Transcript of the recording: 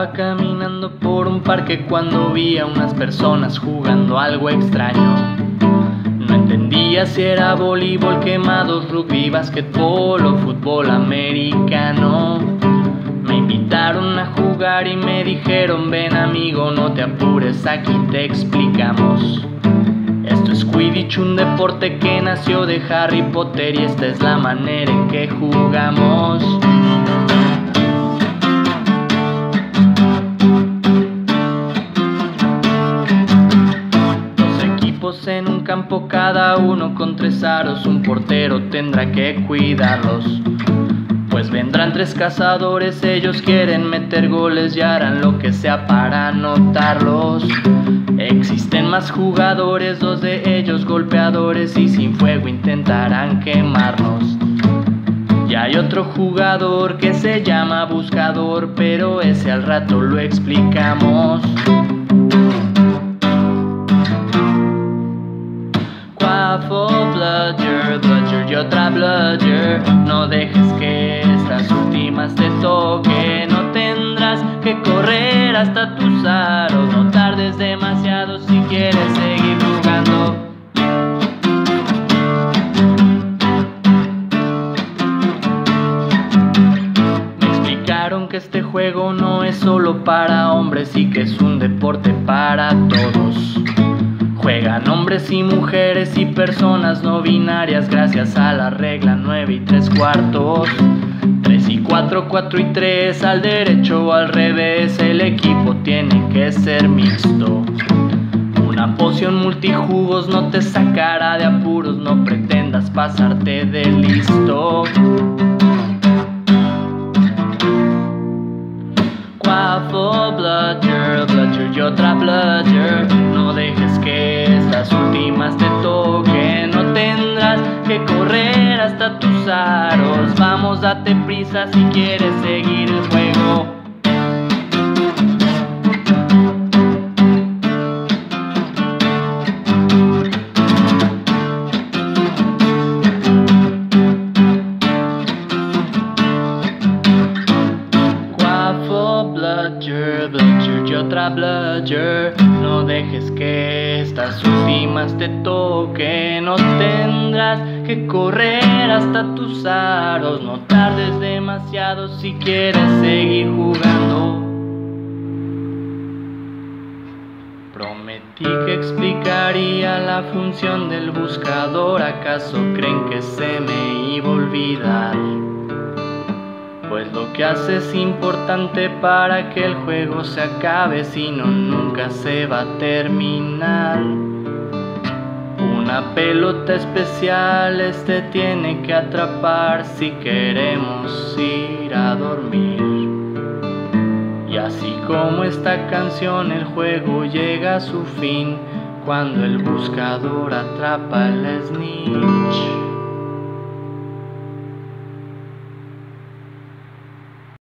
Estaba caminando por un parque cuando vi a unas personas jugando algo extraño. No entendía si era voleibol, quemados, rugby, basquetbol o fútbol americano. Me invitaron a jugar y me dijeron: ven amigo, no te apures, aquí te explicamos. Esto es Quidditch, un deporte que nació de Harry Potter, y esta es la manera en que jugamos. En un campo, cada uno con 3 aros, un portero tendrá que cuidarlos. Pues vendrán 3 cazadores, ellos quieren meter goles y harán lo que sea para anotarlos. Existen más jugadores, 2 de ellos golpeadores, y sin fuego intentarán quemarnos. Y hay otro jugador que se llama buscador, pero ese al rato lo explicamos. Bludger, Bludger y otra Bludger, no dejes que estas últimas te toquen. No tendrás que correr hasta tus aros, no tardes demasiado si quieres seguir jugando. Me explicaron que este juego no es solo para hombres y que es un deporte para todos. Juegan hombres y mujeres y personas no binarias gracias a la regla 9 3/4. 3 y 4, 4 y 3, al derecho o al revés, el equipo tiene que ser mixto. Una poción multijugos no te sacará de apuros, no pretendas pasarte de listo. Quaffle, Bludger, Bludger y otra Bludger, no dejes que estas últimas te toquen. No tendrás que correr hasta tus aros, vamos, date prisa si quieres seguir el juego. Bludger, Bludger y otra Bludger, no dejes que estas últimas te toquen. No tendrás que correr hasta tus aros, no tardes demasiado si quieres seguir jugando. Prometí que explicaría la función del buscador, ¿acaso creen que se me iba a olvidar? Pues lo que hace es importante para que el juego se acabe, si no nunca se va a terminar. Una pelota especial tiene que atrapar si queremos ir a dormir. Y así como esta canción, el juego llega a su fin cuando el buscador atrapa el snitch.